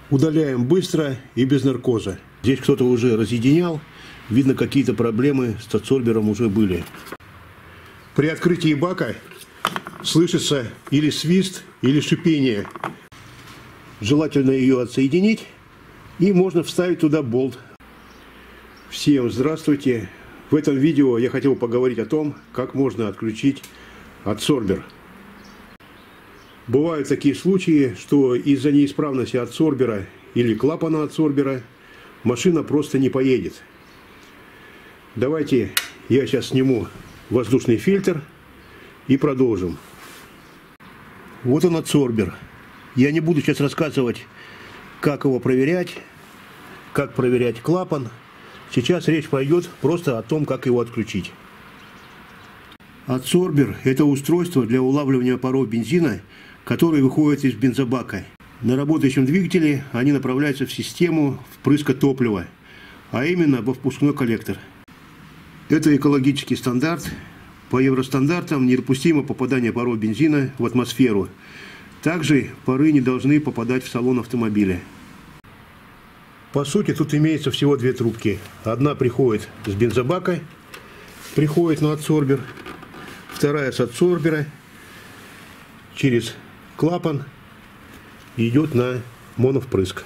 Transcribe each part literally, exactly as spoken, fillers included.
Удаляем быстро и без наркоза. Здесь кто-то уже разъединял. Видно, какие-то проблемы с адсорбером уже были. При открытии бака слышится или свист, или шипение. Желательно ее отсоединить, и можно вставить туда болт. Всем здравствуйте! В этом видео я хотел поговорить о том, как можно отключить адсорбер. Бывают такие случаи, что из-за неисправности адсорбера или клапана адсорбера машина просто не поедет. Давайте я сейчас сниму воздушный фильтр и продолжим. Вот он, адсорбер. Я не буду сейчас рассказывать, как его проверять, как проверять клапан. Сейчас речь пойдет просто о том, как его отключить. Адсорбер – это устройство для улавливания паров бензина, которые выходят из бензобака. На работающем двигателе они направляются в систему впрыска топлива, а именно во впускной коллектор. Это экологический стандарт. По евростандартам недопустимо попадание паров бензина в атмосферу. Также пары не должны попадать в салон автомобиля. По сути, тут имеется всего две трубки. Одна приходит с бензобака, приходит на адсорбер. Вторая с адсорбера через клапан идет на моновпрыск.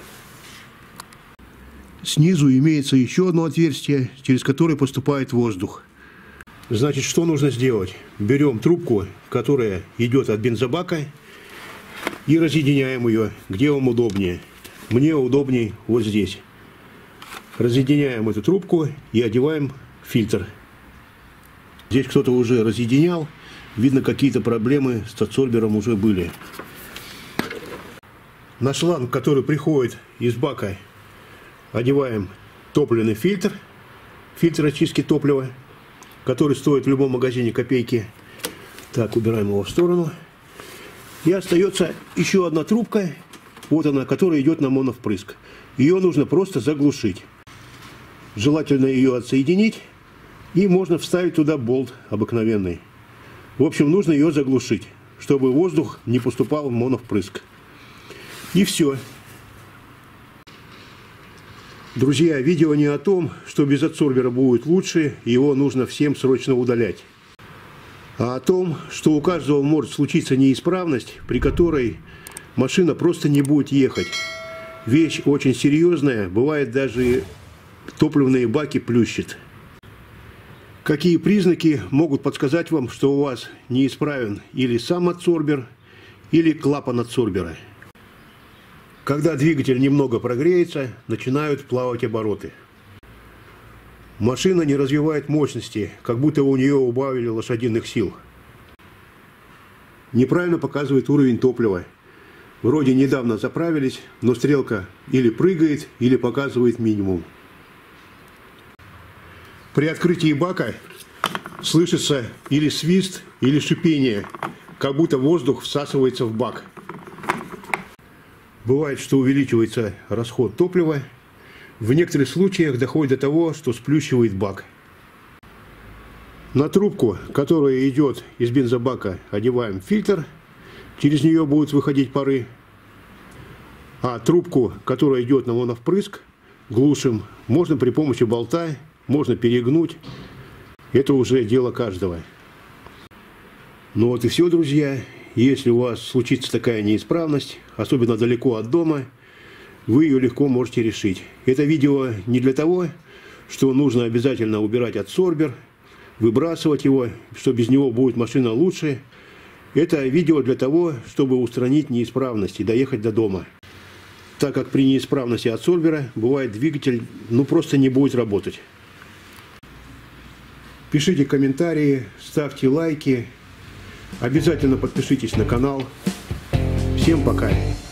Снизу имеется еще одно отверстие, через которое поступает воздух. Значит, что нужно сделать? Берем трубку, которая идет от бензобака, и разъединяем ее, где вам удобнее. Мне удобнее вот здесь. Разъединяем эту трубку и одеваем фильтр. Здесь кто-то уже разъединял. Видно, какие-то проблемы с адсорбером уже были. На шланг, который приходит из бака, одеваем топливный фильтр. Фильтр очистки топлива, который стоит в любом магазине копейки. Так, убираем его в сторону. И остается еще одна трубка. Вот она, которая идет на моновпрыск. Ее нужно просто заглушить. Желательно ее отсоединить. И можно вставить туда болт обыкновенный. В общем, нужно ее заглушить, чтобы воздух не поступал в моновпрыск. И все. Друзья, видео не о том, что без адсорбера будет лучше, его нужно всем срочно удалять. А о том, что у каждого может случиться неисправность, при которой машина просто не будет ехать. Вещь очень серьезная, бывает даже топливные баки плющит. Какие признаки могут подсказать вам, что у вас неисправен или сам адсорбер, или клапан адсорбера? Когда двигатель немного прогреется, начинают плавать обороты. Машина не развивает мощности, как будто у нее убавили лошадиных сил. Неправильно показывает уровень топлива. Вроде недавно заправились, но стрелка или прыгает, или показывает минимум. При открытии бака слышится или свист, или шипение, как будто воздух всасывается в бак. Бывает, что увеличивается расход топлива. В некоторых случаях доходит до того, что сплющивает бак. На трубку, которая идет из бензобака, одеваем фильтр. Через нее будут выходить пары. А трубку, которая идет на моновпрыск, глушим. Можно при помощи болта, можно перегнуть. Это уже дело каждого. Ну вот и все, друзья. Если у вас случится такая неисправность, особенно далеко от дома, вы ее легко можете решить. Это видео не для того, что нужно обязательно убирать адсорбер, выбрасывать его, что без него будет машина лучше. Это видео для того, чтобы устранить неисправность и доехать до дома. Так как при неисправности адсорбера бывает двигатель ну просто не будет работать. Пишите комментарии, ставьте лайки. Обязательно подпишитесь на канал. Всем пока!